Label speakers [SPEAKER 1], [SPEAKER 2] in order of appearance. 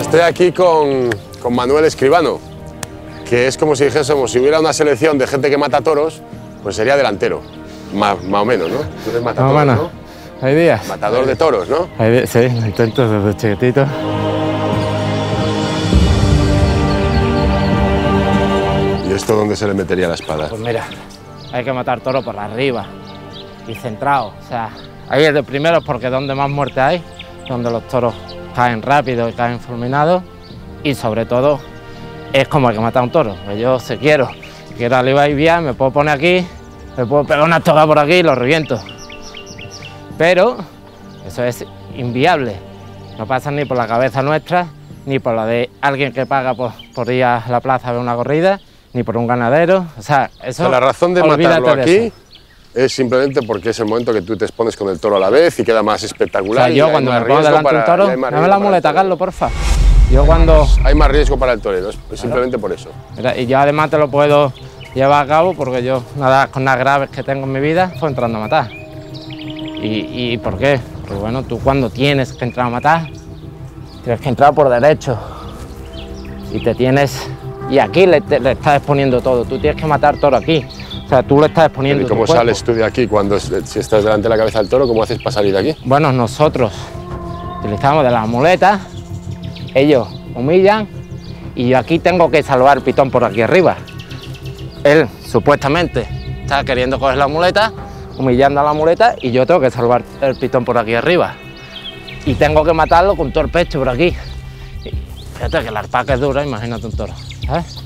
[SPEAKER 1] Estoy aquí con Manuel Escribano, que es como si dijésemos, si hubiera una selección de gente que mata toros, pues sería delantero, más o menos, ¿no? Tú eres matador, ¿no?
[SPEAKER 2] Hay días.
[SPEAKER 1] Matador de toros, ¿no?
[SPEAKER 2] Sí, lo intento desde chiquitito.
[SPEAKER 1] ¿Y esto dónde se le metería la espada?
[SPEAKER 2] Pues mira, hay que matar toro por arriba y centrado. O sea, ahí es de primero porque es donde más muerte hay, donde los toros caen rápido y caen fulminados, y sobre todo es como el que mata a un toro. Pues yo, si quiero alivar y bien, me puedo poner aquí, me puedo pegar una toga por aquí y lo reviento. Pero eso es inviable, no pasa ni por la cabeza nuestra, ni por la de alguien que paga por ir a la plaza a ver una corrida, ni por un ganadero. O sea, eso,
[SPEAKER 1] o sea, la razón de matarlo aquí es simplemente porque es el momento que tú te expones con el toro a la vez y queda más espectacular.
[SPEAKER 2] O sea, yo cuando me pongo delante de un toro, dame la muleta, Carlos, porfa. Yo cuando...
[SPEAKER 1] Hay más riesgo para el torero, es simplemente por eso.
[SPEAKER 2] Y yo además te lo puedo llevar a cabo porque yo, nada con las graves que tengo en mi vida, fue entrando a matar. ¿Y por qué? Porque bueno, tú cuando tienes que entrar a matar, tienes que entrar por derecho. Y aquí le estás exponiendo todo, tú tienes que matar toro aquí. O sea, tú le estás exponiendo.
[SPEAKER 1] ¿Y cómo sales tú de aquí si estás delante de la cabeza del toro? ¿Cómo haces para salir de aquí?
[SPEAKER 2] Bueno, nosotros utilizamos de las muletas, ellos humillan y yo aquí tengo que salvar el pitón por aquí arriba. Él supuestamente está queriendo coger la muleta, humillando a la muleta, y yo tengo que salvar el pitón por aquí arriba. Y tengo que matarlo con todo el pecho por aquí. Fíjate que la alpaca es dura, imagínate un toro, ¿sabes?